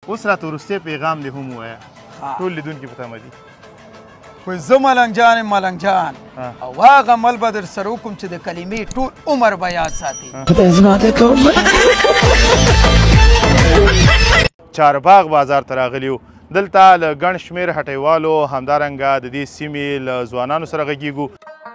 اوس راته وروستی پیغام دې هم ووایه ټول لیدونکي په تمه دي. وایي زه ملنګ جان یم ملنګ جان او هغه عمل به در سره وکړم چې د کلمې ټول عمر به یاد ساتي. چارباغ بازار ته راغلي یو. دلته له ګڼ شمېر هټیوالو همدارنګه د دې سیمې له ځوانانو سره غږیږو.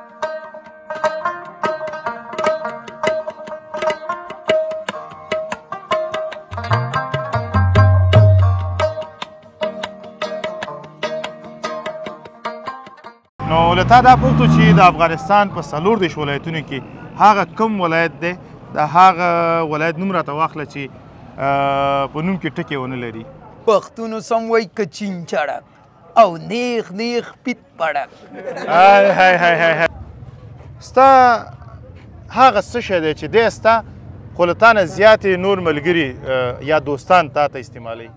نو له تا دا پوښتو چې د افغانستان په 24 ولایتونو کې هغه کوم ولایت دی د هغه ولایت نوم راته واخله چې په نوم کې ټکې ونه لري. پښتونو سم وایي که چین چړک او نیغ نیغ پیت پړک. های های های های ستا هغه څه شی دی چې دی ستا خو له تا نه زیاتې نور ملګري یا دوستان تا ته استعمالوي؟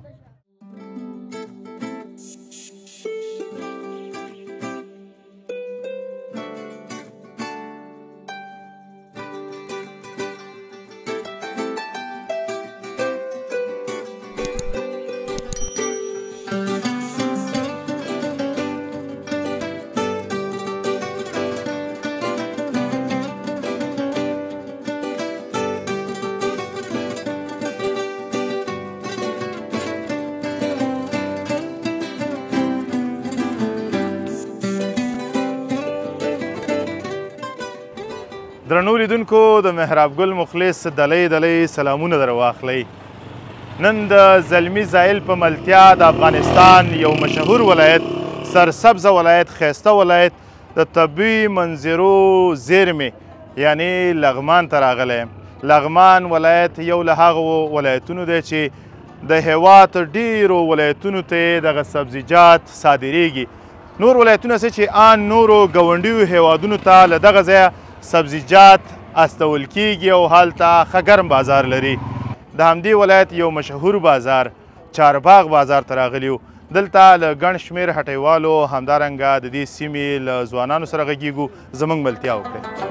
درنو لیدونکو د محراب ګل مخلص دلی دلی سلامونه در واخلی. نن د زلمی زایل په ملتیا د افغانستان یو مشهور ولایت سرسبزه ولایت ښایسته ولایت د طبیعي منظرو زیرمې یعنی لغمان ته راغلی یم. لغمان ولایت یو له هغو ولایتونو دی چې د هیواد ډیرو ولایتونو ته دغه سبزیجات صادریږي. نور ولایتونه څه چې آن نورو ګاونډیو هیوادونو ته له دغه ځایه سبزیجات استول کیږي او هلته ښه ګرم بازار لري. د همدې ولایت یو مشهور بازار چارباغ بازار ته راغلي یو. دلته له ګڼ شمېر هټیوالو همدارنګه د دې سیمې له ځوانانو سره غږیږو. زموږ ملتیا وکړئ.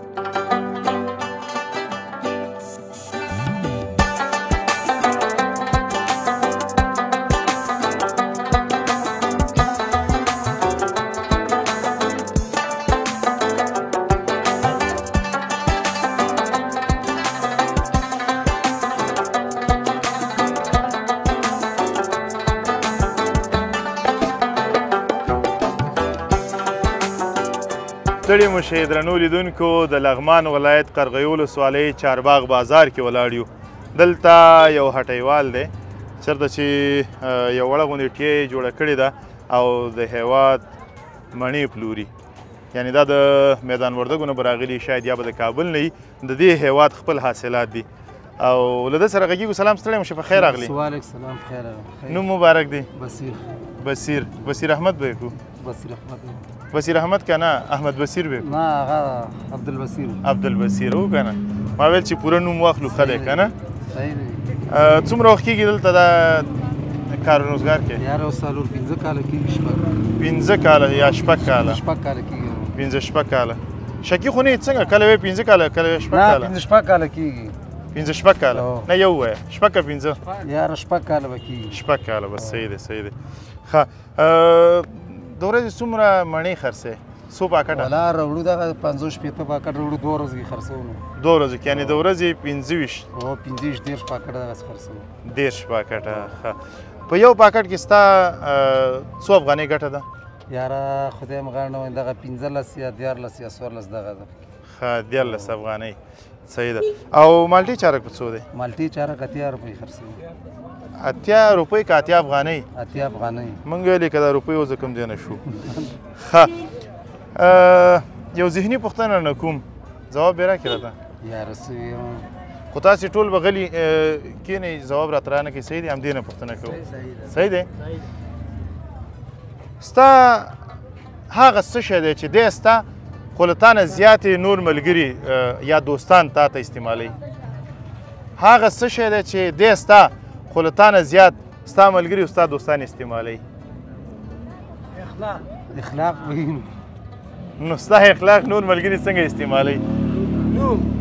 ستړي مو شئ درنو لیدونکو د لغمان ولایت قرغیو ولسوالۍ چارباغ بازار کې ولاړ یو. دلته یو هټیوال دی چېرته چې یو وړه غوندې ټیه یې جوړه کړې ده او د هیواد مڼې پلوري. یعنې دا د میدان وردګو نه به راغلي شاید یا به د کابل نه وي. د دې هیواد خپل حاصلات دي او له ده سره غږیږو. سلام ستړی مو شه په خیر راغلی. وعلیکم سلام خیر راغلی. نوم مبارک دی؟ بصیر. بصیر احمد به کو؟ بصیر احمد که نه احمد بصیر به؟ نه هغه عبدالبصیر او که نه ما ویل چې پوره نوم واخلو ښه دی که نه؟ صحیح دی. څومره وخت کېږي دلته دا کار روزګار کې؟ یاره څلور 15 کاله کېږي. 15 کاله یا شپږ کاله؟ 15 کاله کېږي. 15 کاله. شکي خو نه یې څنګه کله وایې 15 کاله کله وایې 6 کاله؟ نه 15 کاله کېږي. 15 کاله نه یو وایه 6 که 15؟ یاره 6 کاله به کېږي. 6 کاله بس صحیح دی. ښه د ورځې څومره مڼې خرڅوې؟ څو پاکټه؟ ولا راوړو دغه 50-60 پاکټ راوړو 2 ورځې کې خرڅوو. 2 ورځې کې یعنې د ورځې 25 او 15-10 پاکټه دغسې خرڅوو. 10 پاکټه. ښه په یو پاکټ کې ستا څو افغانۍ ګټه ده؟ یاره خدای مې غاړه نه وایي دغه 15 یا 14 یا 14 دغه ده. ښه 14 افغانۍ صحیح ده. او مالټې چارک په څو دی؟ مالټې چارک 80 روپۍ خرڅوو. 80 روپۍ که 80 افغانۍ؟ 80 افغانۍ. موږ ویلې که دا روپۍ اوس د کوم ځای نه شو. ښه یو ذهني پوښتنه نه کوم ځواب یې راکړې راته. یاره څه ویم خو تاسې ټول به غلي کښېنئ ځواب راته رانه کوي. صحیح دی همدې نه پوښتنه کوو. صحیح دی. ستا هغه څه شی دی چې دی ستا خو له تا نه زیاتې نور ملګري یا دوستان تا ته استعمالوي؟ هغه څه شی دی چې دی ستا خو له تا نه زیات ستا ملګري او ستا دوستان استعمالوي؟ اخلاق وایي. نو ستا اخلاق نور ملګري څنګه استعمالوي؟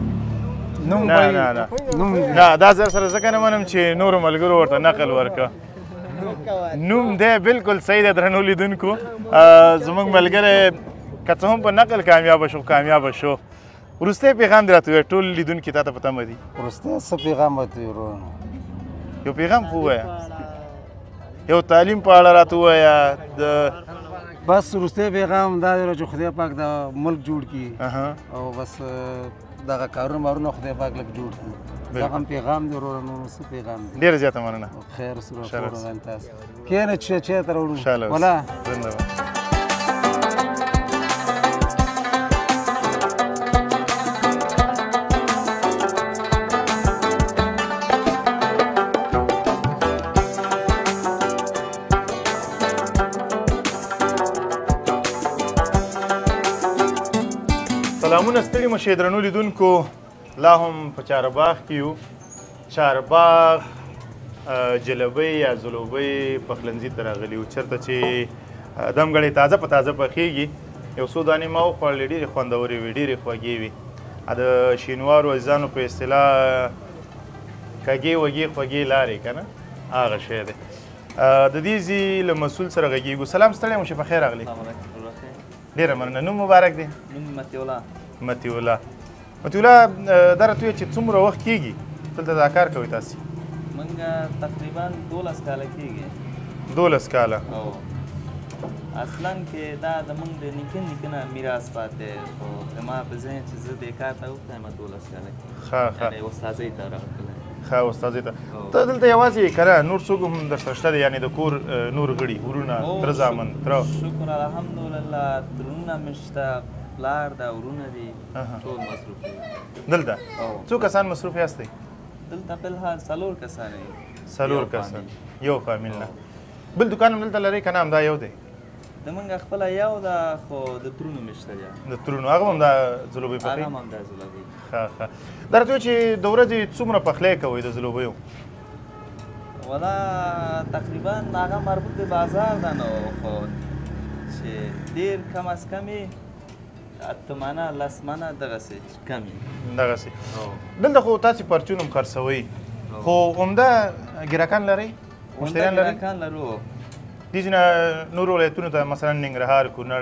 نوم نه دا زه سره ځکه نه منم چې نورو ملګرو ورته نقل ورکړه. نوم دی بالکل صحیح دی درنو لیدونکو زموږ ملګری که څه هم په نقل کامیابه شو وروستی پیغام دې راته ووایه ټول لیدونکي تا ته په تمه دي وروستی څه پیغام به ورته ووایو یو پیغام خو ووایه یو تعلیم په اړه راته ووایه د بس وروستی پیغام دا دی چې خدای پاک د ملک جوړ کړي او بس دغه کارونه مارونه خدای پاک لږ جوړ کړي دغه هم پیغام دی وروره نور څه پیغام دی ډېره زیاته مننه خیر سره ټول تاسو کښېنه چې چای ته راوړو انشاءالله ولا زنده باد سلامونه ستړي مه شئ درنو لیدونکو لا هم په چارباغ کې یو چارباغ جلبۍ یا ځلوبۍ پخلنځي ته راغلي یو چېرته چې دمګړۍ تازه په تازه پخېږي یو څو دانې ما وخوړلې ډېرې خوندورې وي ډېرې خوږې وي د شینوارو عزیزانو په اصطلاح کږې وږې خوږې لارې که نه هغه شی دی د دې ځي له مسؤل سره غږېږو سلام ستړی مو چې په خیر راغلی ډېره مننه نوم مبارک دی مطیع الله دا راته ووایه چې څومره وخت کېږي دلته دا کار کوئ تاسې موږ تقریبا 12 کاله کېږي 12 کاله اصلا کې دا زموږ د نیکه نه میراث پاتې خو زما په ذهن چې زه دې کار ته وکړم 12 کاله کې یعنې استاذۍ ته راغلی ښه استاذۍ ته ته دلته یوازې یې که نه نور څوک هم درسره شته دی یعنې د کور نور غړي ورونه تره زامن تره شکر الحمدلله ترونه مې شته پلار ده ورونه دي ټول مصروف دي دلته څو کسان مصروف یاستئ دلته فلحال 4 کسان یې 4 کسان یو فامیل نه بل دوکان هم دلته لرئ که نه همدا یو دی زموږ خپله یو ده خو د ترونو مې شته دی د ترونو هغه هم دا ځلوبۍ پخوي هغه هم همدا ځلوبۍ ښه ښه دا راته وایه چې د ورځې څومره پخلی کوئ د ځلوبیو والا تقریبا هغه مربوط د بازار ده نو خو چې ډېر کم از کمې 8 منه 10 منه دغسې کم وي دغسې دلته خو تاسې پرچون هم خرڅوئ خو عمده ګراکان لرئ مشتریان لرئ ګراکان لرو دې ځینې نورو ولایتونو ته مثلا ننګرهار کونړ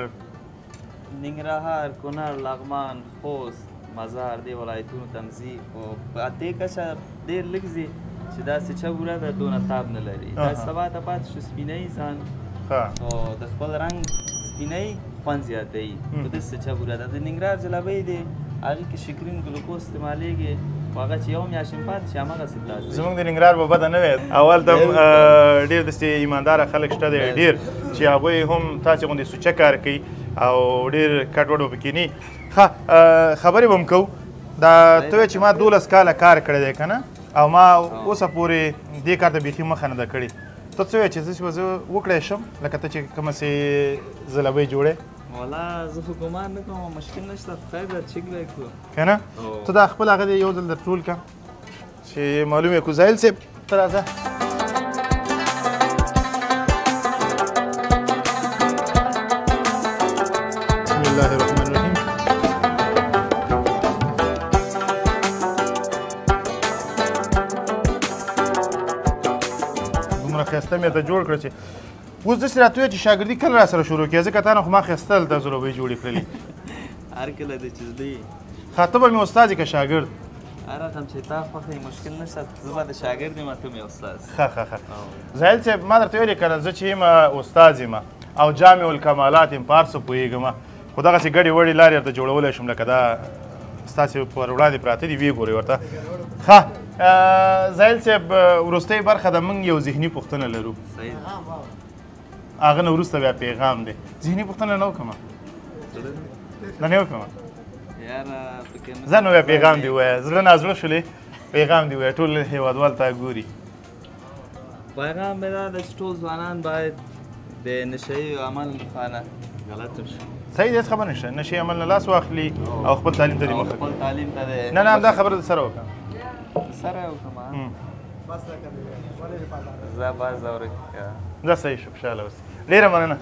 لغمان خوست مزار دې ولایتونو ته ځي خو په دې کچه ډېر لږ ځي چې داسې چوره ده دونه تاب نه لري دا سبا ته پاتې شو سپینۍ ځان خو د خپل رنګ سپینۍ خوند زیاتوي خو داسې چوره ده د ننګرهار جلبۍ دی هغې کې شکرین ګلوکوز استعمالېږي خو هغه چې یو میاشت هم پاتې شي همغسې تازه زموږ د ننګرهار به بده نه وي اول ته هم ډېر داسې ایمانداره خلک شته دی ډېر چې هغوی هم تاسې غوندې سوچه کار کوي او ډېر کټ وډ به پکې نه ښه خبرې به هم کوو دا ته وایې چې ما 12 کاله کار کړی دی که نه او ما اوسه پورې دې کار ته بیخي مخه نه ده کړې ته څه وایې چې زه وکړی شم لکه ته چې کومسې ځلبۍ جوړې والا زه خو ګمان نه کوم مشکل نشته خیر ده چیک به کړو که نه ته دا خپل هغه دی یو ځل در ټول کړه چې معلوم یې کړو زاهل صاحب ته راځه بسم الله الرحمن الرحیم دومره ښایسته مې ته جوړ کړه چې اوس داسې راته وایه چې شاګردي کله را سره شروع کړې ځکه تا نه خو ما ښایسته دلته ځلوبۍ جوړې کړلې هر کله دی چې زده یې ښه ته به مې استاد یې که شاګرد هر رقم چې تا خوښه یې مشکل نشته زه به د شاګرد یم ته مې استاد ښه ښه ښه زاهد صاحب ما درته ویلې که نه زه چې یم استاد یم او جامع الکمالات یم په هر څه پوهېږم خو دغسې ګډې وړې لارې ورته جوړولی شم لکه دا ستاسې پر وړاندې پراته دي ویې ګورئ ورته ښه زاهد صاحب وروستۍ برخه د موږ یو ذهني پوښتنه لرو هغه نه وروسته بیا پیغام دی ذهني پوښتنه نه وکړم نه نه وکړم زه نو بیا پیغام دی ووایه زړه نازړه شولې پیغام دی ووایه ټول هېوادوال تا ګوري پیغام مې دا ده چې ټول ځوانان باید د نشهیي عمل خانه غلط شو صحیح دی هېڅ خبر نشته نشهیي عمل نه لاس واخلي او خپل تعلیم ته دې مخه خپل تعلیم ته نه نه همدا خبره د سره وکړه سره وکړم زه باز اورې دا صحیح شو خوشحاله اوسې ډېره مننه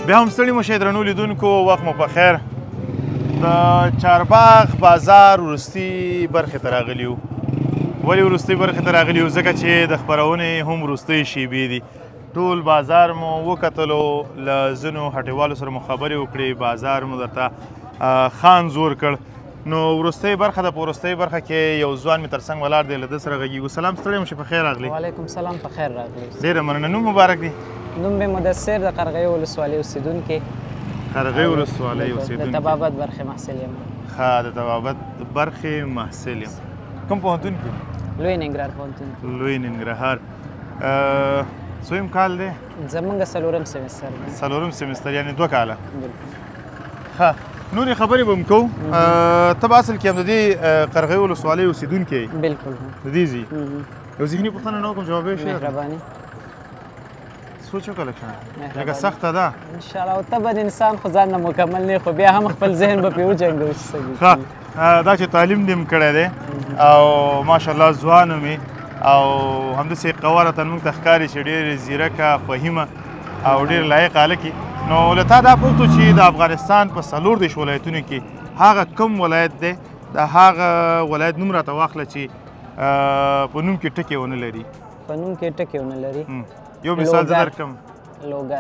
بیا هم ستړي مو شئ درنو لیدونکو، وخت مو په خیر. د چارباغ بازار وروستي برخې ته راغلي یو. ولې وروستۍ برخې ته راغلي یو؟ ځکه چې د خپرونې هم وروستۍ شیبې دي. ټول بازار مو وکتلو، له ځینو هټیوالو سره مو خبرې وکړې، بازار مو درته خان زور کړ. نو وروستۍ برخه ده، په وروستۍ برخه کې یو ځوان مې تر څنګ ولاړ دی، له ده سره غږیږو. سلام، ستړی مو شي، په خیر راغلی. وعلیکم سلام، په خیر راغلی. ډېره مننه. نوم مبارک دی؟ نوم مې مدثر، د قرغیو ولسوالۍ اوسېدونکی. قرغیو ولسوالۍ اوسېدونکی. د طبابت برخې محصل یم. ښه، د طبابت برخې محصل یم. کوم پوهنتون کې؟ لوی ننګرهار پوهنتون. لوی ننګرهار. څویم کال دی؟ زمونږ څلورم سمستر دی. څلورم سمستر، یعنې 2 کاله. بالکل. ښه، نورې خبرې به هم کوو. ته به اصل کې هم د دې قرغیو ولسوالۍ اوسېدونکی یې؟ بالکل. د دې ځي. یو ذهني پوښتنه نه وکړم، جواب یې شي؟ مهرباني. سوچ وکړه لږ، لږه سخته ده. انشاءالله. او ته به د انسان خو ځان نه مکمل نه، خو بیا هم خپل ذهن به پرې وجنګوي چې څه ښه، دا چې تعلیم دې هم کړی دی او ماشاءالله ځوان مې او همداسې قوارتاً موږ ته ښکاري چې ډېر زیرکه، فهیمه او ډېر لایق هلک یې. نو له تا دا پوښتو چې د افغانستان په 34 ولایتونو کې هغه کوم ولایت دی، د هغه ولایت نوم راته واخله چې په نوم کې ټکې ونه لري. په نوم کې ټکې ونه لري؟ یو مثال زه درکړم. لوګر.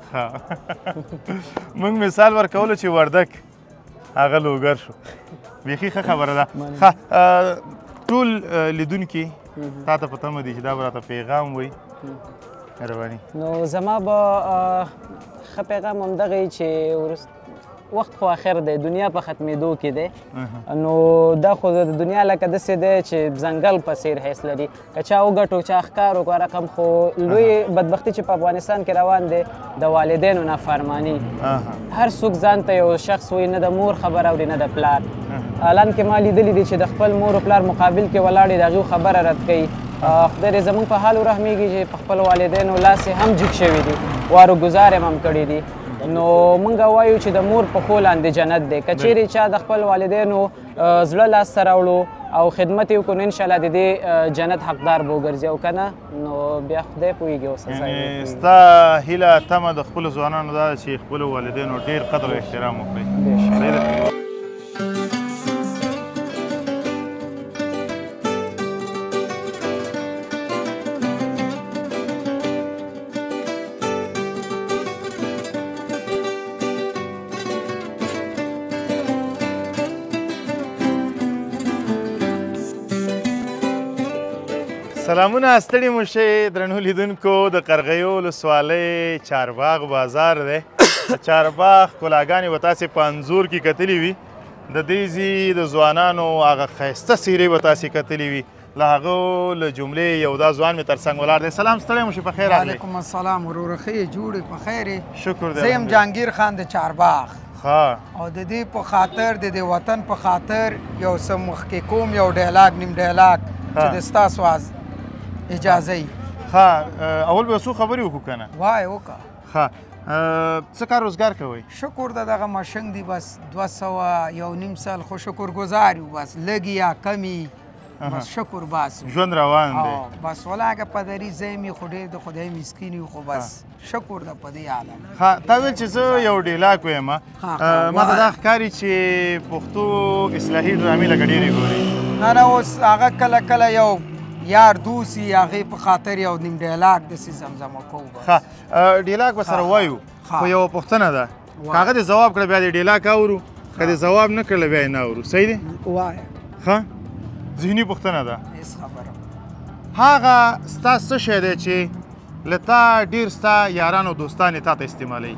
موږ مثال ورکولو چې وردک، هغه لوګر شو. بیخي ښه خبره ده. ښه، ټول لیدونکي تا ته په تمه دي چې دا به راته پیغام وایي. مهرباني. نو زما به ښه پیغام همدغه وي چې وخت خو آخر دی، دنیا په ختمېدو کې دی. نو دا خو د دنیا لکه داسې دی چې ځنګل په څېر حیث لري. که چا وګټو، چا ښکار وکړو رقم، خو لوی بدبختي چې په افغانستان کې روان دی د والدینو نافرماني. هر څوک ځان ته یو شخص وایي، نه د مور خبره اوري نه د پلار. الان کې ما لیدلي دي چې د خپل مور و پلار مقابل کې ولاړ دي، د هغوی خبره رد کوي. خدای دې زموږ په حال ورحمېږي چې په خپلو والدینو لاس یې هم جګ شوي دي، وارو ګزار یې هم کړي دي. نو موږ وایو چې د مور په خو لاندې جنت دی. که چیرې چا د خپل والدینو زړه لاسته راوړو او خدمت یې وکړو، نو انشاءالله د دې جنت حقدار به وګرځي، او که نه نو بیا خدای پوهېږي او سزا یې. ستا هیله تمه د خپلو ځوانانو دا ده چې خپلو والدینو ډېر قدر او احترام وکړي. سلامونه، ستړي مو شئ درنو لیدونکو. د قرغیو ولسوالۍ چارباغ بازار دی. د چارباغ ښکلاګانې به تاسې په انځور کې کتلي وي. د دې ځي د ځوانانو هغه ښایسته څېرې به تاسې کتلي وي. له هغو له جملې یو دا ځوان مې تر څنګ ولاړ دی. سلام، ستړی مو شي، په خیر راغلی. وعلیکم السلام وروره، ښه یې، جوړ یې، په خیر یې. شکر دی. زه یم جهانګیر خان د چارباغ. ښه. او د دې په خاطر، د دې وطن په خاطر یو څه مخکې کوم، یو ډایلاګ، نیم ډایلاګ چې د ستاسو اجازه یي. ښه، اول به څو خبرې وکړو که نه؟ وایه وکړه. ښه، څه کار روزګار کوئ؟ شکر د دغه مشنګ دی، بس 200 یو نیم سال خو شکرګزار یو، بس لږ یا کمی بس شکر باسو، ژوند روان دی. بس ولاکه پدري زمي خو ډېر د خدای مسکین یو، خو بس شکر د په دې عالم. ښه، تا ویل چې زه یو ډیلاګ وایم. ما ته دا ښکاري چې پښتو اصلاحي ډرامې لکه ډېرې ګورې. نه اوس هغه کله کله یو یار دوسي هغې په خاطر یو نیم ډیلاګ داسې زمزمه کوو. ښه، ډیلاګ به سره وایو، خو یوه پوښتنه ده، که هغه دې ځواب کړه بیا دې ډیلاګ اورو، که دې ځواب نه کړله بیا یې نه اورو. صحیح دی؟ وایه. ښه، ذهني پوښتنه ده، هېڅ خبره. هغه ستا څه شی دی چې له تا ډېر ستا یاران او دوستان یې تا ته استعمالوي؟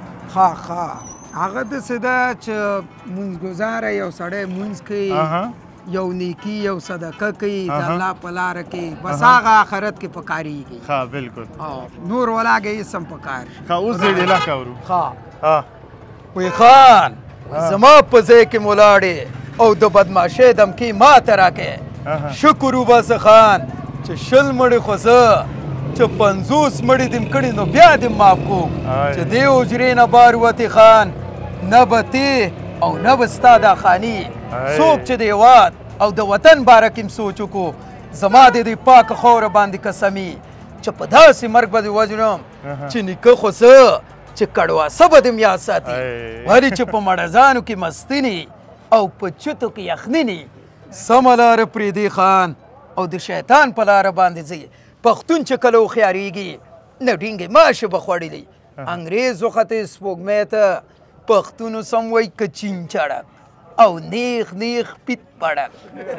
ښه، هغه داسې ده چې مونځګزاره یو سړی مونځ کوي، یو نیکی یو صدقه کوي د الله په لاره کې، بس هغه آخرت کې پکارېږي. ښه، بالکل. نور ولاګه هېڅ هم پکار شي. ښه، اوس دې ډیلاګ اورو. ښه. وی خان زما په ځای کې ولاړې او د بدماشۍ دمکې ما ته راکې. شکر وباسه خان چې 20 مړې خو زه چې 50 مړې دې م کړي، نو بیا دې معاف کوم چې دې حجرې نه بار وتې خان، نه به تی او نه به ستا دا خاني. څوک چې د هېواد او د وطن باره کې م سوچ وکړو، زما د دې پاکه خاوره باندې قسمي چې په داسې مرګ به دې وژنم چې نیکه خو زه چې کړواسه به دې یاد ساتي ولې چې په مړزانو کې مستینې او په چوتو کې یخنینې سمه لاره پرېږدي خان او د شیطان په لاره باندې ځي پښتون چې کله هوښیارېږي نه ډینګې ماشې به خوړلي انګریز وختې سپوږمۍ ته پښتونو سم وایي که چینچړک او نیغ نیغ پیت پړک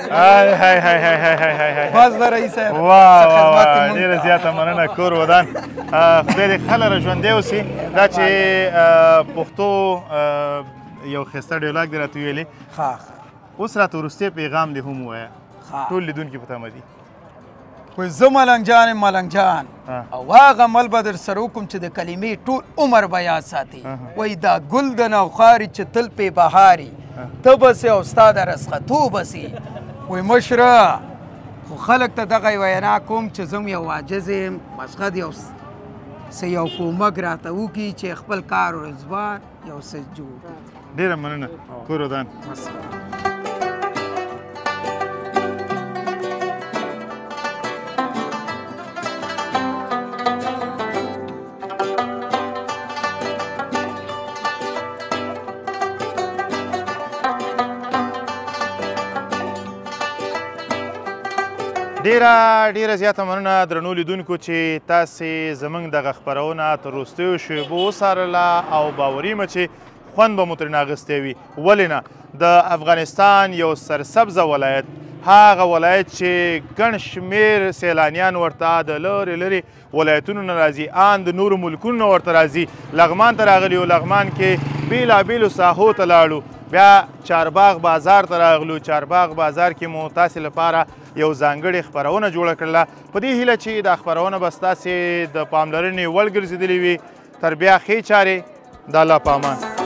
بس د رئیس صاحب واه ډېره زیاته مننه کور ودان خدای دې ښه لره ژوندی اوسي دا چې پښتو یو ښایسته ډیلاګ دې راته ویلې اوس راته وروستی پیغام دې هم ووایه ټول لیدونکي په تمه دي وایي زه ملنګ جان یم ملنګ جان او هغه عمل به در سره وکړم چې د کلمې ټول عمر به یاد ساتي وایي دا ګل د نوخاري چې تل پې بهاري ته بسې او ستا د رسختو بسې وایي مشره خو خلک ته دغه وینا کوم چې زه یو عاجز یم مشغد یو کومک راته وکړي چې خپل کار و روزګار یو څه جوړ ډېره مننه کور ودان ډیره زیاته مننه درنو لیدونکو چې تاسې زموږ دغه خپرونه تر وروستیو شیبو وڅارله او باوري یم چې خوند به مو ترېنه اخیستی وي ولې نه د افغانستان یو سرسبزه ولایت هغه ولایت چې ګڼ شمېر سیلانیان ورته د لرې لرې ولایتونو نه راځي ان د نورو ملکونو نه ورته راځي لغمان ته راغلي و لغمان کې بېلابېلو ساحو ته لاړو بیا چارباغ بازار ته راغلو چارباغ بازار کې مو تاسې لپاره یو ځانګړې خپرونه جوړه کړله په دې هیله چې دا خپرونه به ستاسې د پاملرنې وړ ګرځېدلې وي تر بیا ښې چارې د الله په امان